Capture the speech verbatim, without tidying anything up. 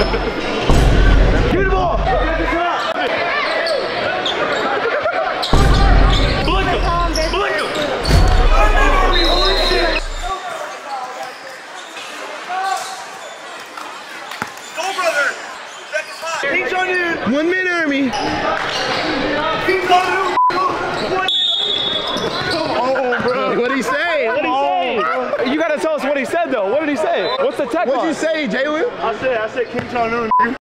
Give me the ball. Blink him. Blink him. Go, brother. Second time. Team's on you. One minute, Army. Team's on you. What'd he say? What'd he say? You gotta tell us what he said though. What did he say? What's the tech What'd on? you say, Jalen? I said, I said King Jong-un.